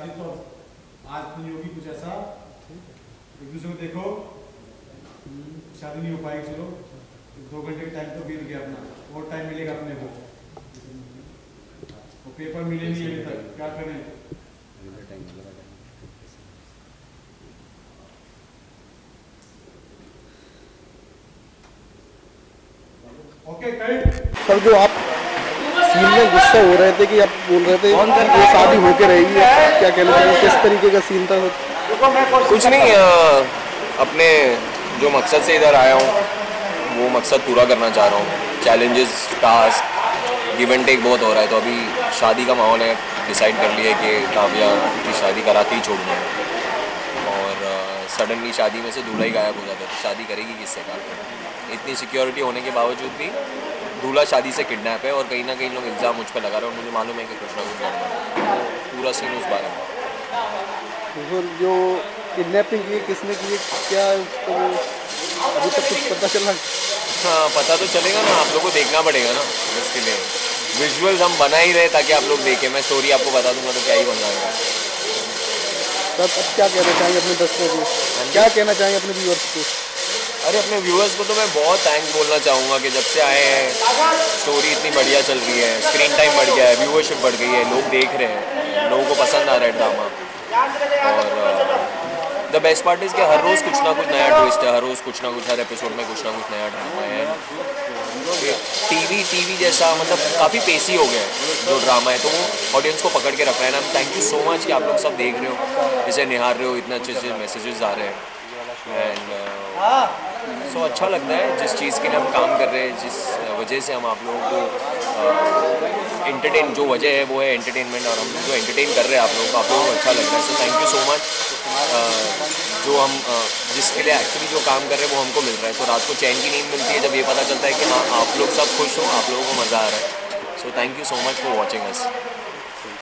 शादी तो आज तो नहीं होगी, कुछ ऐसा एक दूसरे को देखो, शादी नहीं हो पाएगी, चलो 2 घंटे का टाइम तो बीत गया अपना, और टाइम मिलेगा अपने को, वो पेपर मिले नहीं अभी तक, क्या करें। ओके सर, जो आप सीन में गुस्सा हो रहे थे कि आप बोल रहे थे कि ये शादी होके रहेगी, क्या कहना चाहिए, किस तरीके का सीन था? कुछ नहीं, अपने जो मकसद से इधर आया हूँ वो मकसद पूरा करना चाह रहा हूँ। Challenges, task, give and take बहुत हो रहा है, तो अभी शादी का माहौल है, डिसाइड कर लिया कि काव्या की शादी कराते ही छोड़ना है। और सडनली शादी में से दूल्हा ही गायब हो जाता है, तो शादी करेगी किससे का? इतनी सिक्योरिटी होने के बावजूद भी दूल्हा शादी से किडनैप है, और कहीं ना कहीं लोग इल्ज़ाम मुझ पर लगा रहे हैं, और मुझे मालूम है कि कुछ ना कुछ गड़बड़ है। पूरा सीन उस बारे में। तो जो किडनैपिंग की किसने की, क्या उसको अभी तक कुछ पता चला? हाँ, पता तो चलेगा ना, आप लोग को देखना पड़ेगा ना, इसके लिए विजुअल्स हम बना ही रहे ताकि आप लोग देखें। मैं स्टोरी आपको बता दूंगा तो क्या ही बन जाएगा। तब अब क्या कहना चाहेंगे अपने दर्शकों को, क्या कहना चाहेंगे अपने व्यूअर्स को? अरे अपने व्यूअर्स को तो मैं बहुत थैंक्स बोलना चाहूँगा कि जब से आए हैं स्टोरी इतनी बढ़िया चल रही है, स्क्रीन टाइम बढ़ गया है, व्यूअरशिप बढ़ गई है, लोग देख रहे हैं, लोगों को पसंद आ रहा है ड्रामा। और द बेस्ट पार्ट इज़ कि हर रोज़ कुछ ना कुछ नया ट्विस्ट है, हर रोज़ कुछ ना कुछ, हर एपिसोड में कुछ ना कुछ नया ड्रामा है। टीवी जैसा मतलब काफ़ी पेसी हो गया है जो ड्रामा है, तो वो ऑडियंस को पकड़ के रख रहा है ना। थैंक यू सो मच कि आप लोग सब देख रहे हो, इसे निहार रहे हो, इतने अच्छे अच्छे मैसेजेस आ रहे हैं। एंड सो अच्छा लगता है जिस चीज़ के लिए हम काम कर रहे हैं, जिस वजह से हम आप लोगों को एंटरटेन, जो वजह है वो है एंटरटेनमेंट, और हम जो एंटरटेन कर रहे हैं आप लोगों को अच्छा लग रहा है। So thank you so much. जो हम जिसके लिए एक्चुअली जो काम कर रहे हैं वो हमको मिल रहा है, तो रात को चैन की नींद मिलती है जब ये पता चलता है कि हाँ आप लोग सब खुश हो, आप लोगों को मज़ा आ रहा है। So thank you so much for watching us.